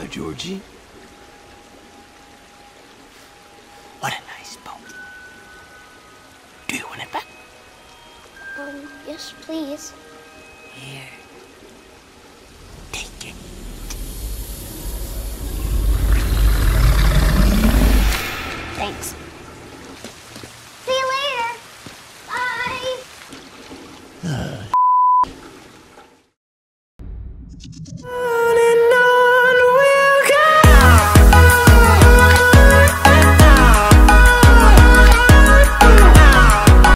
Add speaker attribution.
Speaker 1: Georgie. What a nice boat. Do you want it back?
Speaker 2: Yes, please.
Speaker 1: Here. Take it.
Speaker 2: Thanks. See you later. Bye.